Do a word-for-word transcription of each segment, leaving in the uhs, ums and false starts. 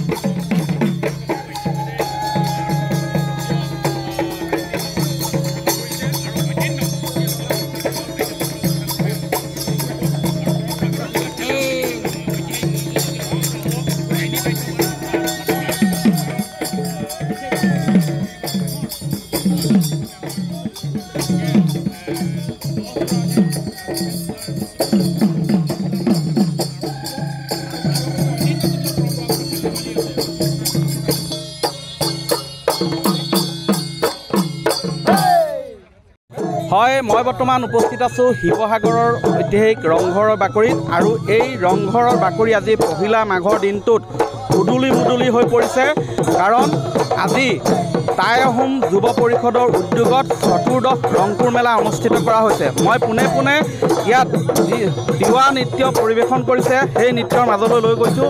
হয় মই বৰ্তমান উপস্থিত আছোঁ শিৱসাগৰৰ ঐতিহাসিক ৰংঘৰৰ বাকৰিত আৰু এই ৰংঘৰৰ বাকৰি আজি পহিলা মাঘৰ দিনটোত উদুলি মুদুলি হৈ পৰিছে কাৰণ আজি টাই আহোম যুৱ পৰিষদৰ উদ্যোগত চতুৰ্দশ ৰংপুৰ মেলা অনুষ্ঠিত কৰা হৈছে। মই পোনে পোনে ইয়াত যি তিৱা নৃত্য পৰিৱেশন কৰিছে সেই নৃত্যৰ মাজলৈ লৈ গৈছোঁ।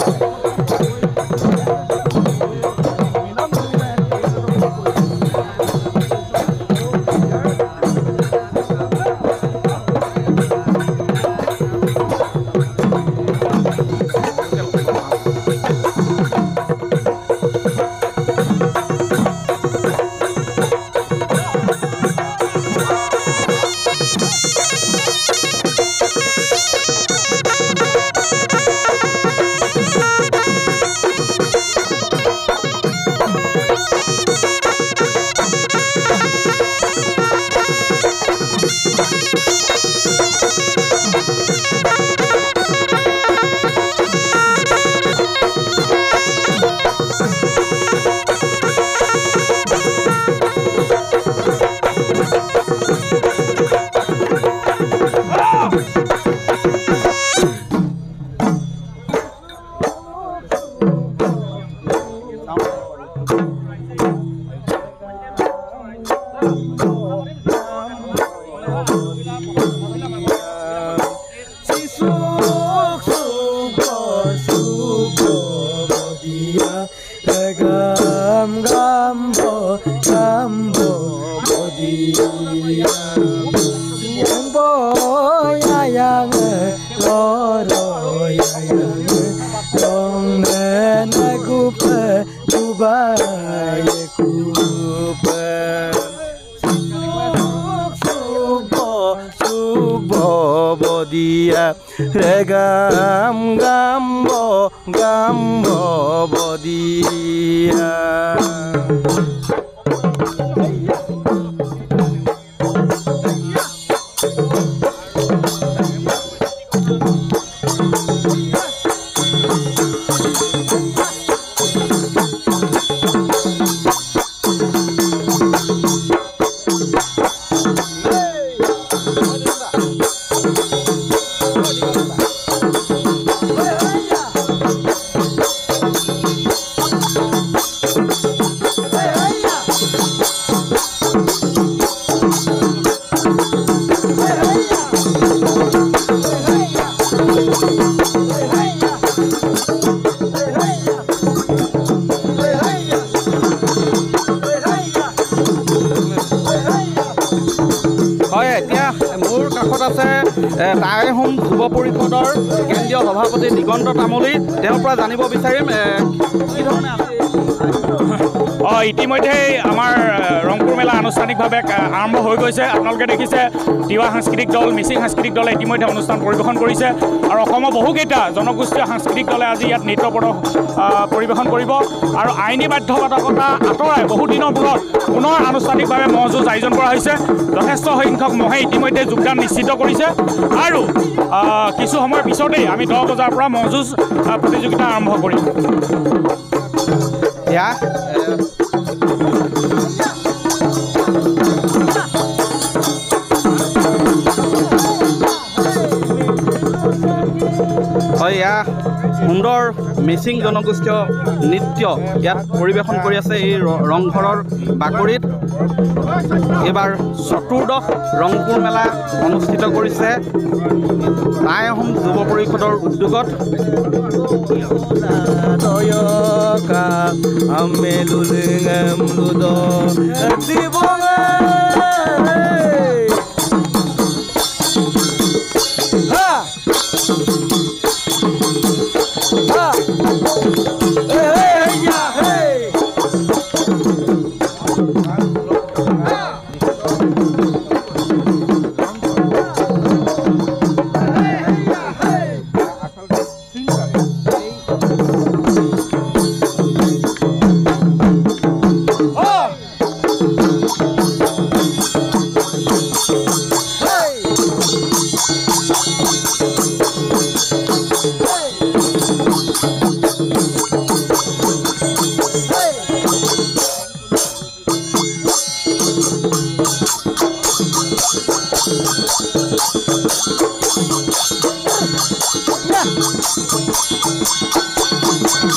Regam gambo gambo bodia Tai Ahom যুৱ পৰিষদৰ কেন্দ্ৰীয় সভাপতি দিগন্ত তামুলী তেওঁৰ পৰা জানিব বিচাৰিম কি ধৰণে আছে। অঁ ইতিমধ্যেই আমাৰ ৰংপুৰ মেলা আনুষ্ঠানিকভাৱে আৰম্ভ হৈ গৈছে। আপোনালোকে দেখিছে তিৱা সাংস্কৃতিক দল মিচিং সাংস্কৃতিক দলে ইতিমধ্যে অনুষ্ঠান পৰিৱেশন কৰিছে আৰু অসমৰ বহুকেইটা জনগোষ্ঠীয় সাংস্কৃতিক দলে আজি ইয়াত নৃত্য পৰিৱেশন কৰিব আৰু আইনী বাধ্যবাধকতা আঁতৰাই বহুদিনৰ মূৰত পুনৰ আনুষ্ঠানিকভাৱে ম'হ যুঁজ আয়োজন কৰা হৈছে। যথেষ্ট সংখ্যক মহে ইতিমধ্যে যোগদান নিশ্চিত কৰিছে আৰু কিছু সময়ৰ পিছতেই আমি দহ বজাৰ পৰা ম'হ যুঁজ প্ৰতিযোগিতা আৰম্ভ কৰিম। হয় এয়া সুন্দৰ মিচিং জনগোষ্ঠীয় নৃত্য ইয়াত পৰিৱেশন কৰি আছে এই ৰংঘৰৰ বাকৰিত। এইবাৰ চতুৰ্দশ ৰংপুৰ মেলা অনুষ্ঠিত কৰিছে টাই আহোম যুৱ পৰিষদৰ উদ্যোগত। Hey!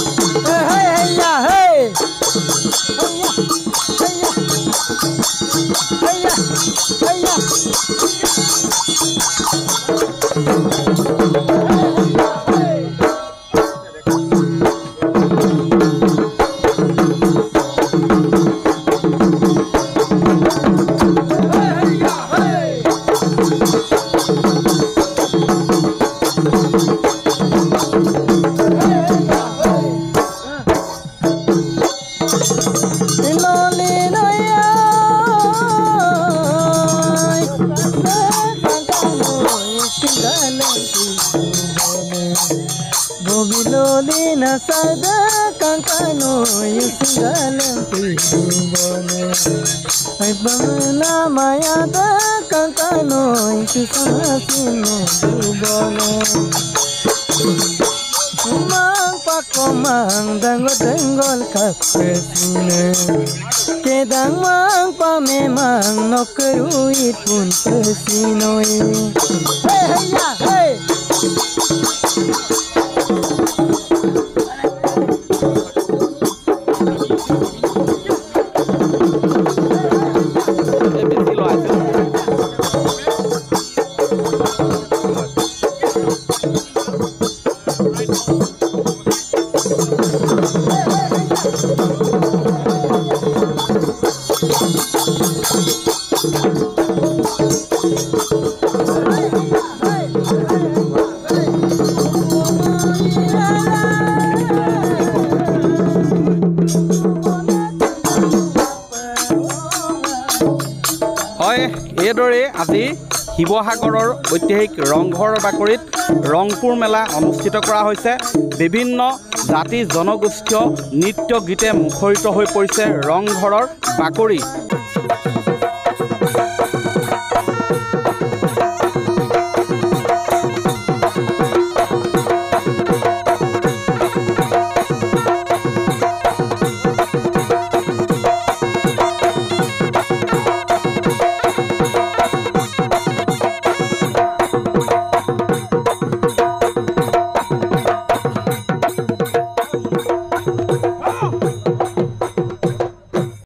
Bobilolina sada kankano yusingalam tibone ay pamana mayada kankano yusingasino tibone Kumang pakomang dango denggol kapesine kedang mang pamemang nokeruit pun kesinoi hey hey ya hey এইদৰে আজি শিৱসাগৰৰ ঐতিহাসিক ৰংঘৰ বাকৰিত ৰংপুৰ মেলা অনুষ্ঠিত কৰা হৈছে। বিভিন্ন জাতি জনগোষ্ঠীয় নৃত্য গীতে মুখৰিত হৈ পৰিছে ৰংঘৰৰ বাকৰি।